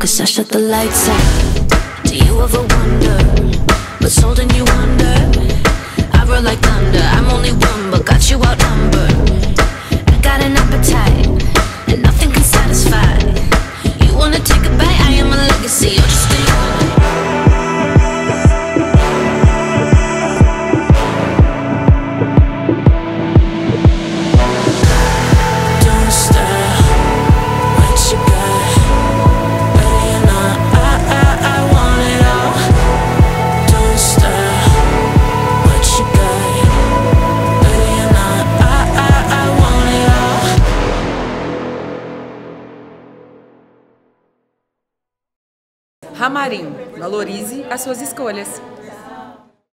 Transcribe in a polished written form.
As I shut the lights out, do you ever wonder what's holding you under? I roll like thunder, I'm only one, but got you outnumbered. I got an appetite, and nothing can satisfy. You wanna take a bite, I am a legacy, you're just a Ramarim, valorize as suas escolhas.